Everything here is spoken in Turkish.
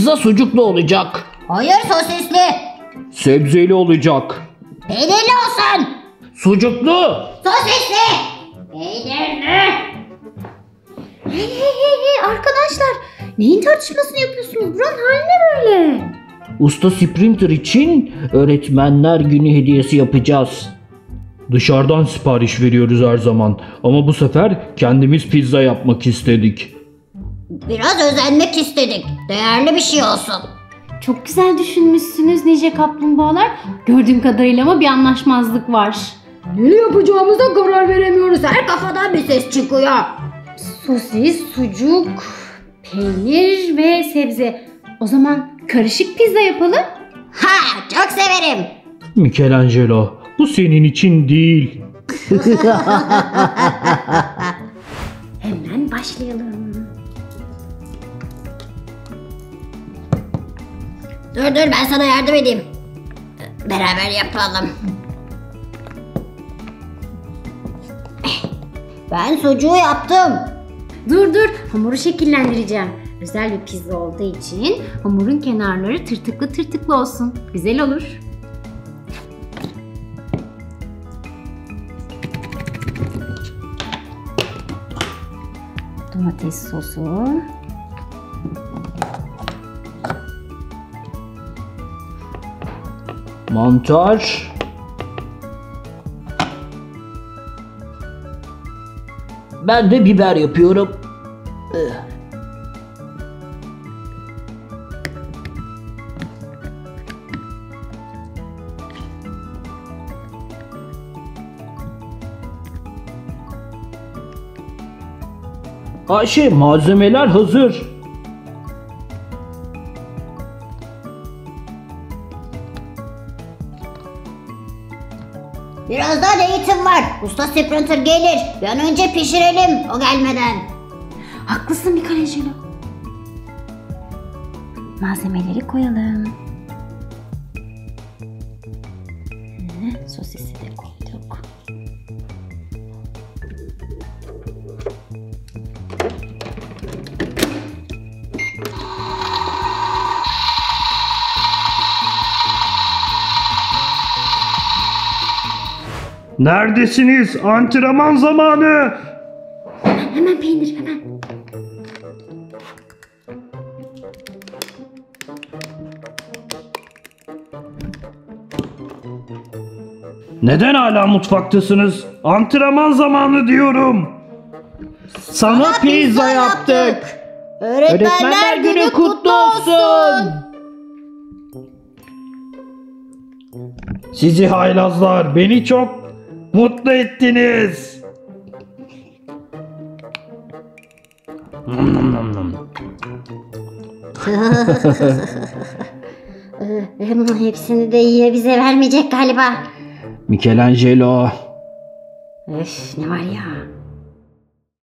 Pizza sucuklu olacak. Hayır, sosisli. Sebzeli olacak. Peynirli olsun. Sucuklu. Sosisli. Peynirli. Hey, arkadaşlar. Neyin tartışmasını yapıyorsunuz? Buranın hali ne böyle? Usta Sprinter için öğretmenler günü hediyesi yapacağız. Dışarıdan sipariş veriyoruz her zaman. Ama bu sefer kendimiz pizza yapmak istedik. Biraz özenmek istedik. Değerli bir şey olsun. Çok güzel düşünmüşsünüz nice kaplumbağalar. Gördüğüm kadarıyla ama bir anlaşmazlık var. Ne yapacağımıza karar veremiyoruz. Her kafadan bir ses çıkıyor. Sosis, sucuk, peynir ve sebze. O zaman karışık pizza yapalım. Ha, çok severim. Michelangelo, bu senin için değil. Hemen başlayalım. Dur ben sana yardım edeyim. Beraber yapalım. Ben sucuğu yaptım. Dur hamuru şekillendireceğim. Özel bir pizza olduğu için hamurun kenarları tırtıklı tırtıklı olsun. Güzel olur. Domates sosu. Mantar. Ben de biber yapıyorum. Ayşe, malzemeler hazır. Birazdan eğitim var. Usta Sprinter gelir. Bir an önce pişirelim o gelmeden. Haklısın Michelangelo. Malzemeleri koyalım. Sosisi de koyduk. Neredesiniz? Antrenman zamanı. Hemen peynir hemen. Neden hala mutfaktasınız? Antrenman zamanı diyorum. Sana pizza yaptık. Öğretmenler günü kutlu olsun. Sizi haylazlar, beni çok mutlu ettiniz. Bunun hepsini de yiye bize vermeyecek galiba. Michelangelo. Öf, ne var ya.